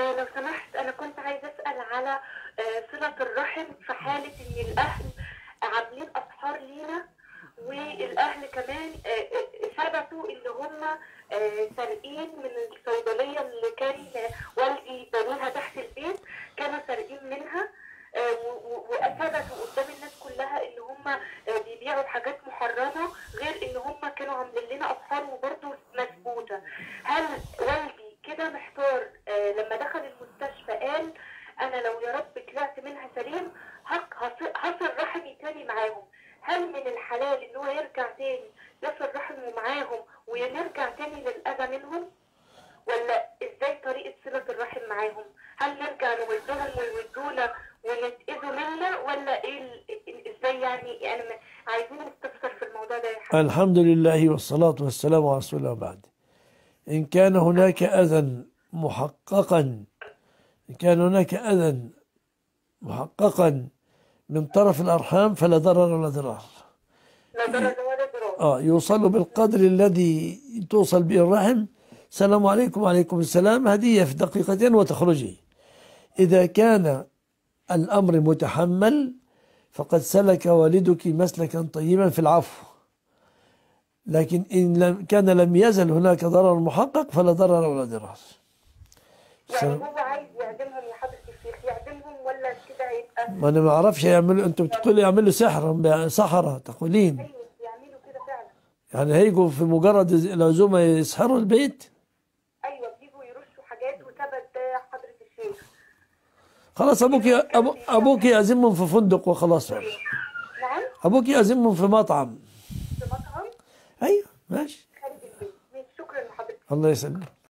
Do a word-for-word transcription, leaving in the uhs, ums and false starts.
آه لو سمحت، انا كنت عايزه اسال على آه صله الرحم في حاله ان الاهل عاملين اسحار لينا، والاهل كمان آه آه، ثبتوا ان هم آه سارقين من الصيدليه اللي كان والدي بنيها تحت البيت، كانوا سارقين منها. آه، و- و- واثبتوا قدام الناس كلها ان هم آه، بيبيعوا حاجات محرمه، غير ان هم كانوا عاملين لنا اسحار وبرضه مثبوته. هل والدي كده محتار؟ آه، لما دخل المستشفى قال انا لو يا رب طلعت منها سليم هق- هص- هصل رحمي تاني معاهم. هل من الحلال ان هو يرجع تاني يصل رحمه معاهم ونرجع تاني للاذى منهم؟ ولا ازاي طريقة صلة الرحم معاهم؟ هل نرجع نودهم ويودونا ونتأذوا منا، ولا ايه ال- ال- ازاي يعني؟ يعني عايزين نستفسر في الموضوع ده يا حبيبي. الحمد لله والصلاة والسلام على رسول الله بعد. إن كان هناك أذى محققا إن كان هناك أذى محققا من طرف الأرحام فلا ضرر ولا ضرار. لا ضرر ولا ضرار. آه يوصل بالقدر الذي توصل به الرحم. السلام عليكم وعليكم السلام، هدية في دقيقتين وتخرجي. إذا كان الأمر متحمل فقد سلك والدك مسلكا طيبا في العفو، لكن إن لم كان لم يزل هناك ضرر محقق فلا ضرر ولا ضرار. يعني هو عايز يعدمهم يا حضرة الشيخ، يعدمهم ولا كده هيبقى؟ ما أنا ما أعرفش يعملوا، أنتوا بتقولوا يعملوا سحر سحرة تقولين، ايوه يعملوا كده فعلا. يعني هيجوا في مجرد العزومة يسحروا البيت؟ ايوه بيجوا يرشوا حاجات وثبت ده يا حضرة الشيخ. خلاص أبوك أبو أبوك يعزمهم في فندق وخلاص. نعم. أبوك يعزمهم في مطعم. في مطعم. أيوه ماشي. خارج البيت. ماشي، شكرا لحضرتك. الله يسلمك.